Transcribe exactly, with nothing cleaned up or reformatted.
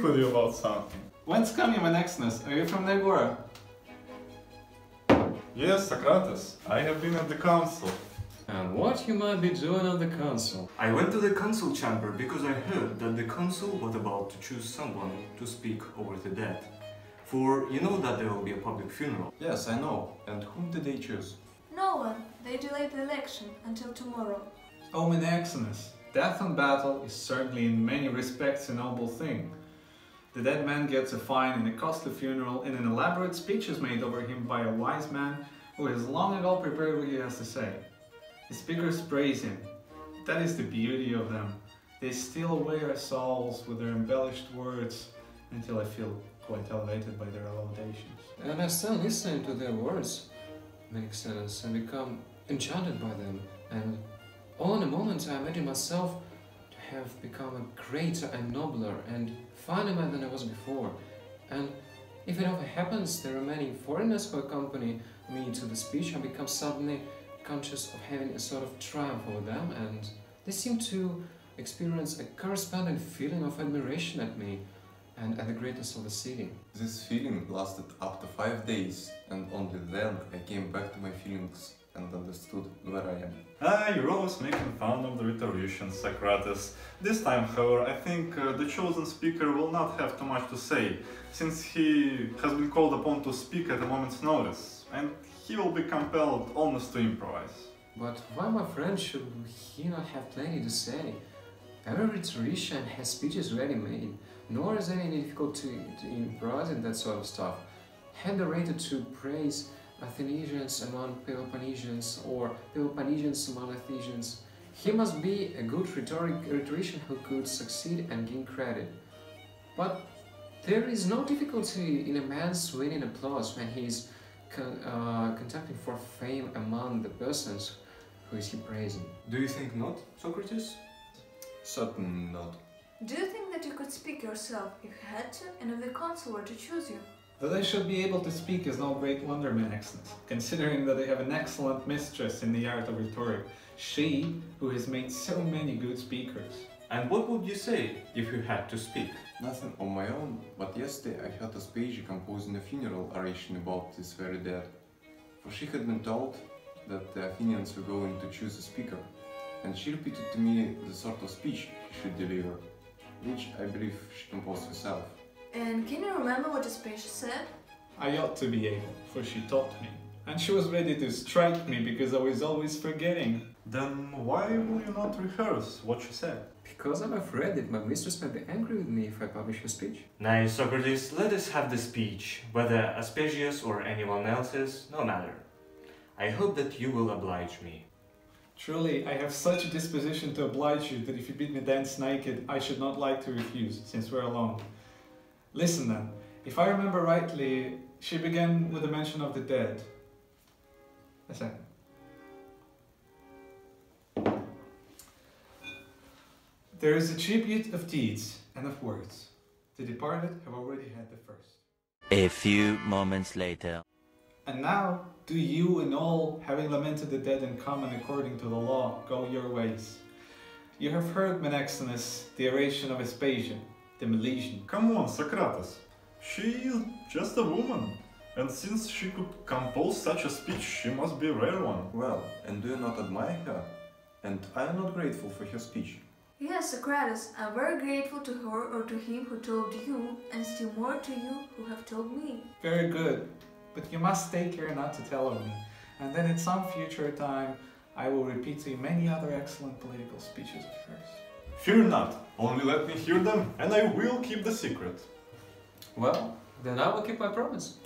with you about something. Whence come you, Menexenus? Are you from the Agora? Yes, Socrates, I have been at the council. And what you might be doing on the council? I went to the council chamber because I heard that the council was about to choose someone to speak over the dead. For you know that there will be a public funeral. Yes, I know. And whom did they choose? No one. They delayed the election until tomorrow. O Menexenus, death on battle is certainly in many respects a noble thing. The dead man gets a fine and a costly funeral, and an elaborate speech is made over him by a wise man who has long ago prepared what he has to say. The speakers praise him. That is the beauty of them. They steal away our souls with their embellished words until I feel quite elevated by their laudations. And I stand listening to their words, Menexenus, and become enchanted by them. And all in a moment I imagine myself to have become a greater and nobler and finer man than I was before. And if it ever happens, the remaining foreigners who accompany me to the speech, I become suddenly conscious of having a sort of triumph over them, and they seem to experience a corresponding feeling of admiration at me and at the greatness of the city. This feeling lasted up to five days, and only then I came back to my feelings and understood where I am. Ah, you're always making fun of the rhetorician, Socrates. This time, however, I think uh, the chosen speaker will not have too much to say, since he has been called upon to speak at a moment's notice, and he will be compelled almost to improvise. But why, my friend, should he not have plenty to say? Every rhetorician has speeches ready made, nor is there any difficulty to improvise in that sort of stuff. Had the rated to praise Athanasians among Peloponnesians or Peloponnesians among Athenians, he must be a good rhetoric rhetorician who could succeed and gain credit. But there is no difficulty in a man's winning applause when he is con uh, contacting for fame among the persons who is he praising. Do you think not, Socrates? Certainly not. Do you think that you could speak yourself if you had to, and if the council were to choose you? That I should be able to speak is no great wonder, Menexenus, considering that I have an excellent mistress in the art of rhetoric, she who has made so many good speakers. And what would you say if you had to speak? Nothing on my own, but yesterday I heard Aspasia composing a funeral oration about this very dead. For she had been told that the Athenians were going to choose a speaker, and she repeated to me the sort of speech he should deliver, which I believe she composed herself. And can you remember what Aspasia said? I ought to be able, for she taught me, and she was ready to strike me because I was always forgetting. Then why will you not rehearse what she said? Because I'm afraid that my mistress might be angry with me if I publish her speech. Nay, Socrates, let us have the speech, whether Aspasia's or anyone else's, no matter. I hope that you will oblige me. Truly, I have such a disposition to oblige you that if you bid me dance naked, I should not like to refuse, since we're alone. Listen then, if I remember rightly, she began with the mention of the dead. A second. There is a tribute of deeds and of words. The departed have already had the first. A few moments later. And now, do you and all, having lamented the dead in common according to the law, go your ways. You have heard, Menexenus, the oration of Aspasia, the Milesian. Come on, Socrates. She is just a woman, and since she could compose such a speech, she must be a rare one. Well, and do you not admire her? And I am not grateful for her speech. Yes, Socrates, I'm very grateful to her or to him who told you, and still more to you who have told me. Very good, but you must take care not to tell of me, and then at some future time I will repeat to you many other excellent political speeches of hers. Fear not, only let me hear them, and I will keep the secret. Well, then I will keep my promise.